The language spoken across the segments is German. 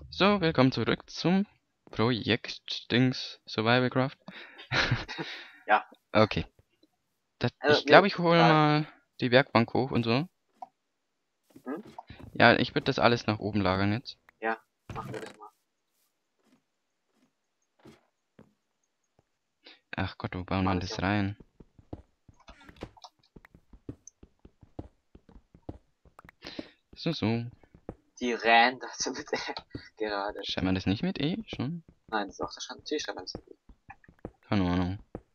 So, willkommen zurück zum Projekt Dings Survivalcraft. Ja. Okay. Also, Ich glaube, ich hole mal die Werkbank hoch und so. Hm? Ja, ich würde das alles nach oben lagern jetzt. Ja, machen wir das mal. Ach Gott, wo bauen wir das rein? So. Die Rähen dazu mit gerade. Schreibt man das nicht mit E schon? Nein, das ist auch der Natürlich schreibt man es mit. Keine Ahnung.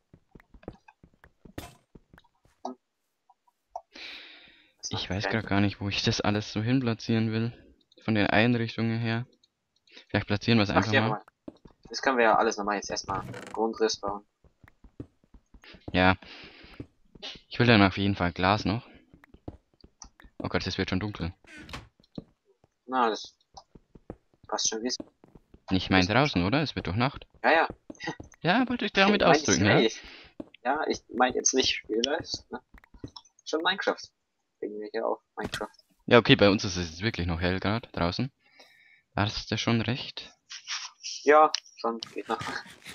Ich weiß gerade gar nicht, wo ich das alles so hin platzieren will. Von den Einrichtungen her. Vielleicht platzieren wir es einfach mal. Das können wir ja alles nochmal jetzt erstmal Grundriss bauen. Ja. Ich will dann auf jeden Fall Glas noch. Oh Gott, es wird schon dunkel. Na, das passt schon wie es. Nicht mein draußen, oder? Es wird doch Nacht. Ja, ja. Ja, wollte ich damit ausdrücken, ja? Ja, ich meine jetzt nicht Realize, ne? Schon Minecraft. Wegen wir hier auch Minecraft. Ja, okay, bei uns ist es wirklich noch hell gerade draußen. Da hast du schon recht. Ja, schon, geht noch.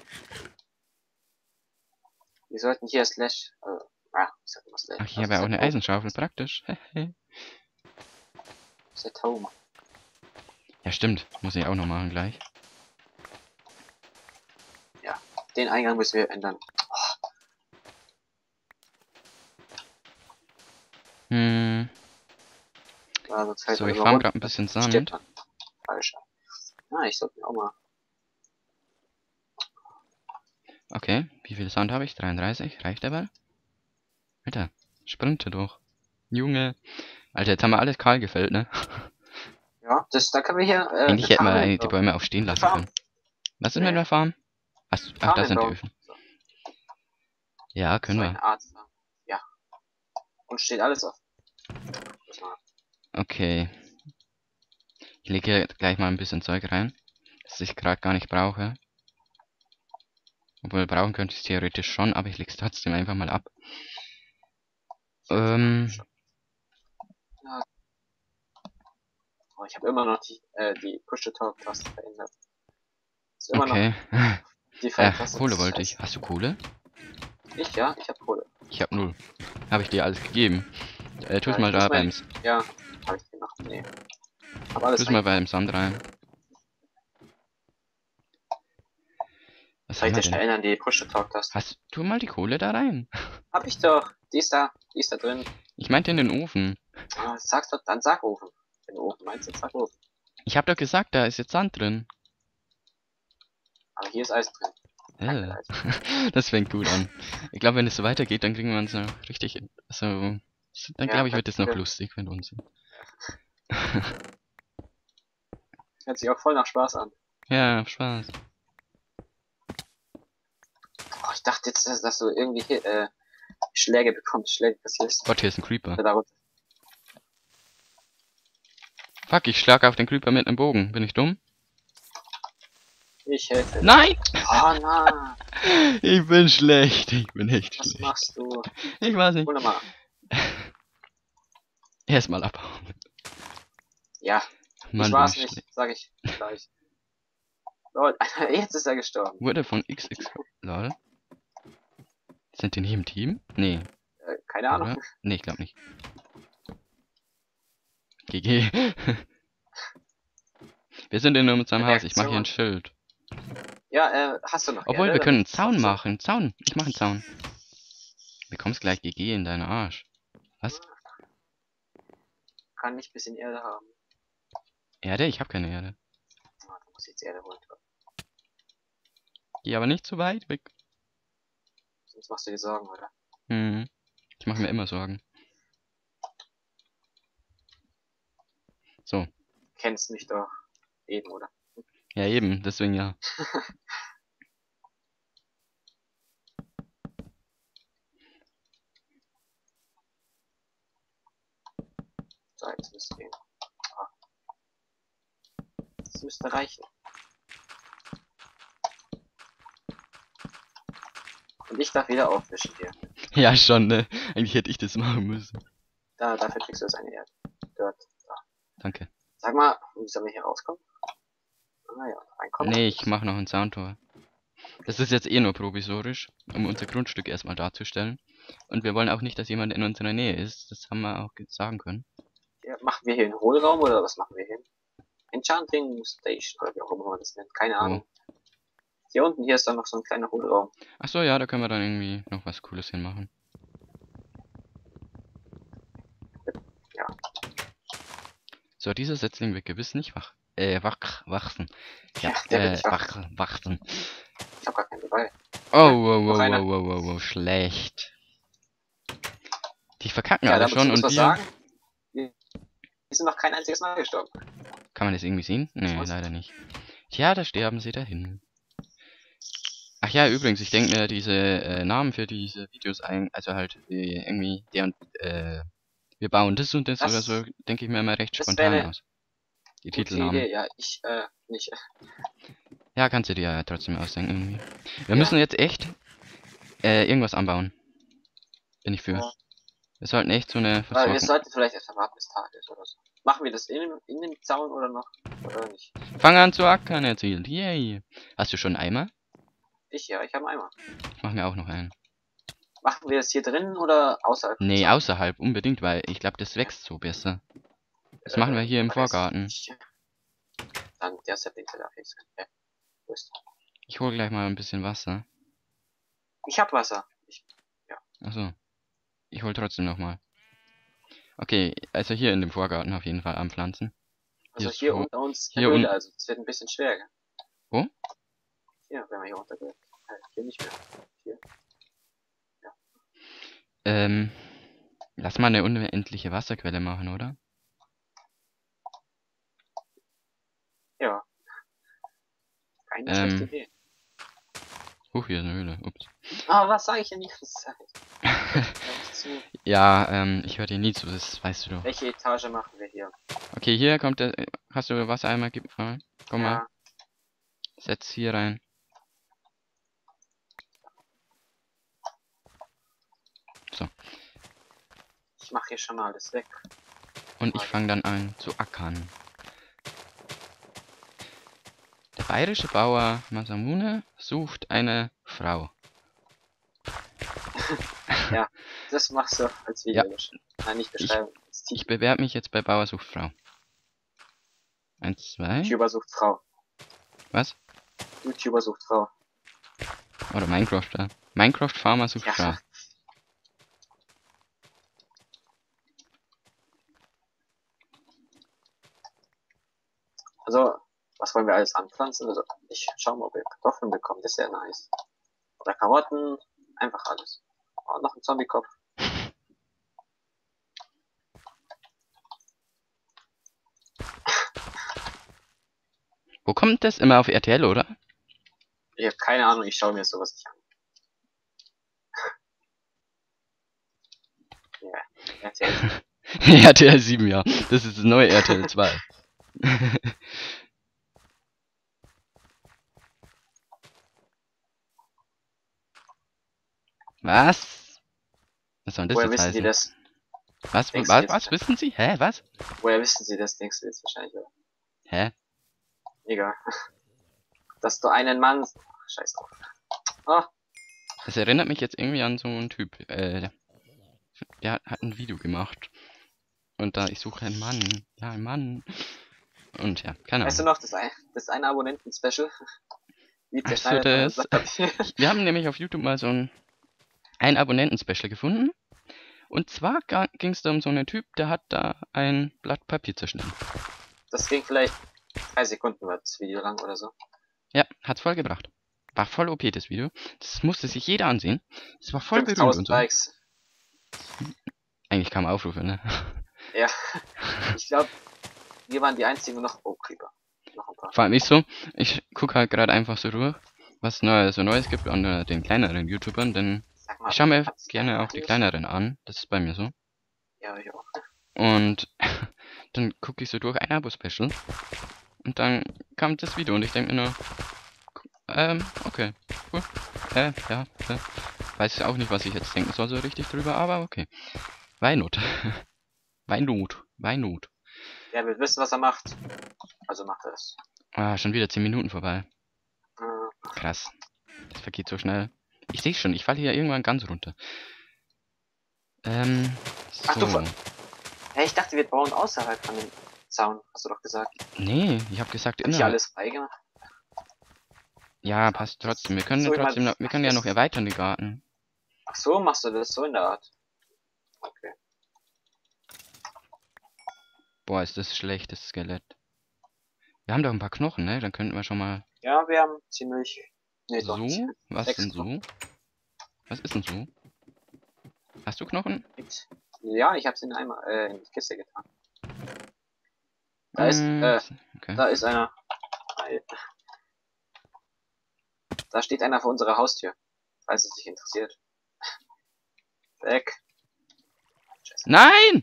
Wir sollten hier Slash, ich sag immer Slash. Ach, hier wäre auch eine Eisenschaufel, praktisch. Set Home. Ja, stimmt. Muss ich auch noch machen gleich. Ja, den Eingang müssen wir ändern. Ja, so, ich farm gerade ein bisschen Sand. Falsch. Ah, ich sollte mir auch mal. Okay, wie viel Sand habe ich? 33, reicht aber? Alter, sprinte doch. Junge. Alter, jetzt haben wir alles kahl gefällt, ne? Ja, da können wir hier. Eigentlich hätten wir eigentlich die Bäume auch stehen lassen können. Was ist mit der Farm? Ach, das sind die Öfen. So. Ja, können wir. Ja. Und steht alles auf. Okay. Ich lege hier gleich mal ein bisschen Zeug rein, das ich gerade gar nicht brauche. Obwohl, brauchen könnte ich es theoretisch schon, aber ich lege es trotzdem einfach mal ab. Ja. Oh, ich habe immer noch die Push-to-Talk-Taste verändert. Okay. Die Kohle wollte ich. Hast du Kohle? Ich habe Kohle. Ich habe 0. Habe ich dir alles gegeben? Tu es mal da beim... Ja, habe ich gemacht. Nee. Tu es mal beim Sand rein. Was soll ich denn schnell ändern, die Push-to-Talk-Taste? Hast du mal die Kohle da rein? Hab ich doch. Die ist da drin. Ich meinte in den Ofen. Sag's doch, dann sag Ofen. Wenn du Ofen meinst, sag Ofen. Ich hab doch gesagt, da ist jetzt Sand drin. Aber hier ist Eisen drin. Das fängt gut an. Ich glaube, wenn es so weitergeht, dann kriegen wir uns noch richtig... So, dann glaube ich, wird es noch lustig mit uns. Hört sich auch voll nach Spaß an. Ja, Spaß. Oh, ich dachte jetzt, dass du irgendwie hier, Schläge bekommst, Schläge kassierst. Gott, hier ist ein Creeper. Fuck, ich schlag auf den Creeper mit einem Bogen. Bin ich dumm? Ich helfe. Nein! Oh nein! Ich bin schlecht. Ich bin echt schlecht. Was machst du? Ich weiß nicht. Wunderbar. Erstmal abhauen. Ja. Mann, ich war's nicht, sag ich gleich. Lol, jetzt ist er gestorben. Wurde von XX. Lol. Sind die nicht im Team? Nee. Keine Ahnung. Oder? Nee, ich glaube nicht. GG. Wir sind in unserem Haus. Ich mache hier ein Schild. Ja, hast du noch. Obwohl, wir können einen Zaun machen. Zaun. Ich mache einen Zaun. Du bekommst gleich GG in deinen Arsch. Was? Kann ich ein bisschen Erde haben. Erde? Ich habe keine Erde. Ah, du musst jetzt Erde holen. Geh aber nicht zu weit weg. Sonst machst du dir Sorgen, oder? Hm. Ich mache mir immer Sorgen. So. Kennst mich doch. Eben, oder? Ja, eben. Deswegen ja. So, jetzt müsste gehen. Das müsste reichen. Und ich darf wieder aufwischen hier. Ja, schon, ne? Eigentlich hätte ich das machen müssen. Dafür kriegst du jetzt eine Erde. Dort. Da. Danke. Sag mal, wie sollen wir hier rauskommen? Ah ja, reinkommen. Nee, ich mache noch ein Soundtor. Das ist jetzt eh nur provisorisch, um unser Grundstück erstmal darzustellen. Und wir wollen auch nicht, dass jemand in unserer Nähe ist. Das haben wir auch sagen können. Ja, machen wir hier einen Hohlraum oder was machen wir hier? Enchanting Station oder wie auch immer man das nennt. Keine Wo? Ahnung. Hier unten, hier ist dann noch so ein kleiner Hohlraum. Achso, ja, da können wir dann irgendwie noch was Cooles hinmachen. Ja. So, dieser Setzling wird gewiss nicht wachsen. Ja, Der wird nicht wach. wachsen. Ich hab gar keinen dabei. Oh, wow, Noch wow, einer. wow, wow, wow, wow, schlecht. Die verkacken Ja, alle da schon muss und man wir... sagen, wir sind noch kein einziges Mal gestorben. Kann man das irgendwie sehen? Nee, Was? leider nicht. Tja, da sterben sie dahin. Ach ja, übrigens, ich denke mir diese Namen für diese Videos ein, also halt irgendwie der und wir bauen das und das Das- oder so, denke ich mir immer recht das spontan wäre aus. Die Gute Titelnamen. Idee, ja, ich, nicht. Ja, kannst du dir ja trotzdem ausdenken irgendwie. Wir Ja. müssen jetzt echt irgendwas anbauen. Bin ich für. Ja. Wir sollten echt so eine Weil wir Versorgung... sollten vielleicht erst warten, bis Tag ist oder so. Machen wir das in dem Zaun oder noch? Oder nicht? Fang an zu ackern, erzählt. Yay. Hast du schon einen Eimer? Ich habe einen Eimer. Ich mach mir auch noch einen. Machen wir das hier drinnen oder außerhalb? vom Nee, Zaun? außerhalb unbedingt, weil ich glaube, das wächst so besser. Das machen wir hier im weiß Vorgarten. nicht. Dann der Sapling darf jetzt. Ja. Wo ist der? Ich hole gleich mal ein bisschen Wasser. Ich hab Wasser. Achso. Ich hole trotzdem noch mal. Okay, also hier in dem Vorgarten auf jeden Fall anpflanzen. Also ist hier so- unter uns hier der Höhle, un- also es wird ein bisschen schwer. Gell? Wo? Hier, wenn man hier runtergeht. Hier nicht mehr. Hier. Lass mal eine unendliche Wasserquelle machen, oder? Ja. Keine Ähm. schlechte Idee. Hier ist eine Höhle. Ups. Aber was sage ich denn die ganze Zeit? Hör nicht zu. Ja, ich höre dir nie zu, das weißt du doch. Welche Etage machen wir hier? Okay, hier kommt der... Hast du Wassereimer gefallen? Komm mal, Ja, setz hier rein. ich mache hier schon mal alles weg. Und ich fange dann an zu ackern. Der bayerische Bauer Masamune sucht eine Frau. Das machst du als Ja. Video. Nein, nicht beschreiben. als Ich bewerbe mich jetzt bei Bauer sucht Frau. 1, 2. YouTuber sucht Frau. Was? YouTuber sucht Frau. Oder Minecrafter. Minecraft Farmer sucht Ja. Frau. Also, was wollen wir alles anpflanzen? Also, ich schau mal, ob wir Kartoffeln bekommen. Das ist ja nice. Oder Karotten. Einfach alles. Oh, noch ein Zombie-Kopf. Wo kommt das? Immer auf RTL, oder? Ich habe keine Ahnung, ich schaue mir sowas nicht an. Ja, RTL. RTL 7, ja. Das ist das neue RTL 2. Was? Was soll das Woher jetzt wissen die heißen? das? Was, Denkst du jetzt? was wissen Sie? Hä, was? Woher wissen sie das, denkst du jetzt wahrscheinlich, oder? Hä? Egal. Dass du einen Mann... Ach, scheiß drauf. Oh, Das erinnert mich jetzt irgendwie an so einen Typ. Der hat ein Video gemacht. Und da, ich suche einen Mann. Ja, einen Mann. Und ja, keine weißt du Ahnung. noch, das eine Abonnenten-Special? Wie Ach so, zerschneidet man das- Wir haben nämlich auf YouTube mal so ein Abonnenten-Special gefunden. Und zwar ging es da um so einen Typ, der hat da ein Blatt Papier zerschnitten. Das ging vielleicht 3 Sekunden war das Video lang oder so. Ja, hat's voll gebracht. War voll OP, das Video. Das musste sich jeder ansehen. Es war voll berühmt 5000 und so. Likes. Eigentlich kamen Aufrufe, ne? Ja. Ich glaube, wir waren die einzigen noch. Oh, Creeper. Noch ein paar. Vor allem ich so, ich gucke halt gerade einfach so durch, was so Neues gibt an den kleineren YouTubern, denn Sag mal, ich schaue mir hat's gerne keiner auch die News? kleineren an. Das ist bei mir so. Ja, ich auch. Und dann gucke ich so durch ein Abo-Special. Und dann kam das Video und ich denke mir nur, okay, cool. Ja. Weiß auch nicht, was ich jetzt denken soll so richtig drüber, aber okay. Weinot. Weinot. Ja, wir wissen, was er macht. Also macht er es. Ah, schon wieder 10 Minuten vorbei. Äh, Krass. Das vergeht so schnell. Ich sehe schon, ich falle hier irgendwann ganz runter. Ach du, So. hey, ich dachte, wir bauen außerhalb von dem Zaun, hast du doch gesagt. Nee, ich habe gesagt Hab ich innerhalb. alles freigemacht? Ja, passt trotzdem. Wir können ja So, ich trotzdem mein, noch, wir können ja noch erweitern, die Garten. ach so, machst du das so in der Art? Okay. Boah, ist das schlecht, das Skelett. Wir haben doch ein paar Knochen, ne? Dann könnten wir schon mal Ja, wir haben ziemlich. Nee, doch nicht. so. Was 6 denn so? Was ist denn so? Hast du Knochen? Ja, ich hab's in einmal in die Kiste getan. Da ist, Okay. da ist einer. Da steht einer vor unserer Haustür. Falls es dich interessiert. Weg. Scheiße. Nein!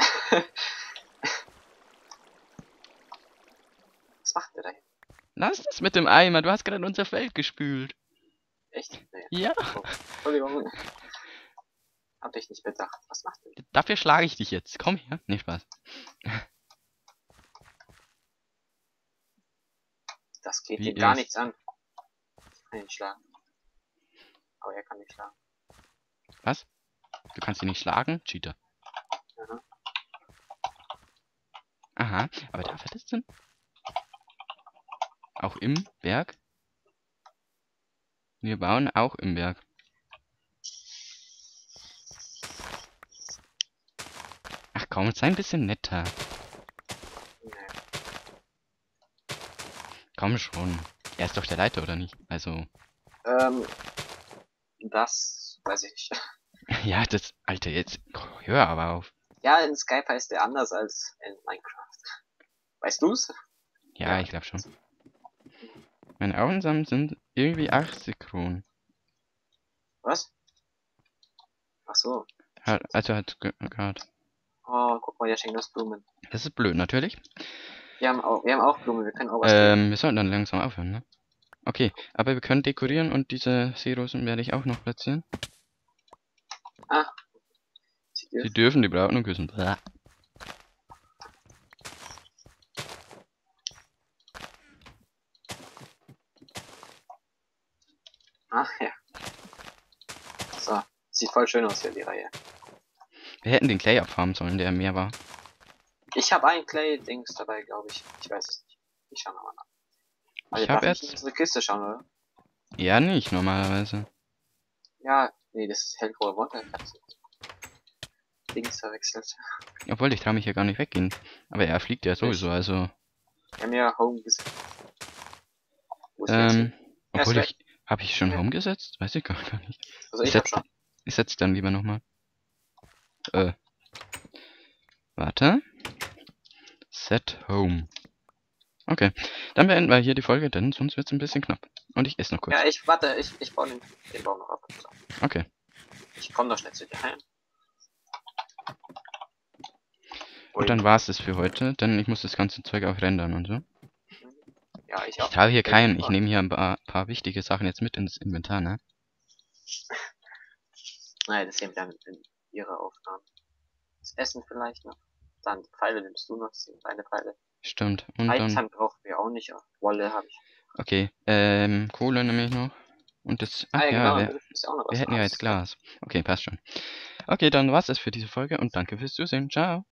Was macht der da hin? Lass das mit dem Eimer. Du hast gerade unser Feld gespült. Echt? Nee. Ja. Oh, Entschuldigung. Hab ich nicht bedacht. Was macht der? Dafür schlage ich dich jetzt. Komm her. Nee, Spaß. Das geht Wie ihm gar ist- nichts an. Ich kann ihn schlagen. Aber er kann mich schlagen. Was? Du kannst ihn nicht schlagen? Cheater. Mhm. Aha. Aber darf er das denn? Auch im Berg? Wir bauen auch im Berg. Ach komm, sei ein bisschen netter. Nee. Komm schon. Er ist doch der Leiter, oder nicht? Also. Das weiß ich nicht. Ja, das. Alter, jetzt. Hör aber auf. Ja, in Skype heißt der anders als in Minecraft. Weißt du's? Ja, Ja. ich glaube schon. Meine Augensamen sind irgendwie 80 Kronen. Was? Ach so. Also hat gerade. Oh, guck mal, der schenkt uns Blumen. Das ist blöd, natürlich. Wir haben auch Blumen, wir können auch was tun. Wir sollten dann langsam aufhören, ne? Okay, aber wir können dekorieren und diese Seerosen werde ich auch noch platzieren. Ah. Sie dürfen die Braut nur küssen. Blah. Ah, ja. So. Sieht voll schön aus hier, die Reihe. Wir hätten den Clay abfarmen sollen, der mehr war. Ich habe ein Clay-Dings dabei, glaube ich. Ich weiß es nicht. Ich schau nochmal nach. Also Ich habe darf ich in jetzt. unsere Kiste schauen, oder? Eher nicht, normalerweise. Ja, nee, das ist hellgraue Wonte. Ich hab's Dings verwechselt. Obwohl, ich traue mich hier gar nicht weggehen. Aber er fliegt ja sowieso, also. Wir haben ja Home gesetzt. Wo ist der jetzt hin? Er ist Obwohl weg. Habe ich schon Ja. Home gesetzt? Weiß ich gar nicht. Also ich hab schon. Ich setze dann lieber nochmal. Warte. Set Home. Okay. Dann beenden wir hier die Folge, denn sonst wird es ein bisschen knapp. Und ich esse noch kurz. Ja, ich baue den Baum noch ab. So. Okay. Ich komme doch schnell zu dir heim. Und dann war's es für heute, denn ich muss das ganze Zeug auch rendern und so. Ja, ich Ich auch. habe hier keinen. Ich nehme hier ein paar wichtige Sachen jetzt mit ins Inventar, ne? Nein, das sehen wir dann in ihrer Aufnahme. Das Essen vielleicht noch. Dann Pfeile nimmst du noch, das sind deine Pfeile. Stimmt. Und dann. Eitan brauchen wir auch nicht. Wolle habe ich. Okay. Kohle nehme ich noch. Und das. Ach Ah, ja, genau, das ist auch noch was. wir hätten ja jetzt Glas. Okay, passt schon. Okay, dann war's es für diese Folge und danke fürs Zusehen. Ciao.